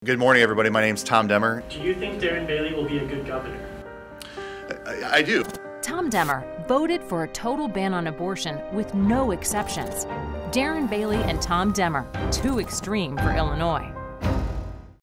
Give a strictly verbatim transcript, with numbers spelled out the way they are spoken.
Good morning, everybody. My name's Tom Demmer. Do you think Darren Bailey will be a good governor? I, I do. Tom Demmer voted for a total ban on abortion with no exceptions. Darren Bailey and Tom Demmer, too extreme for Illinois.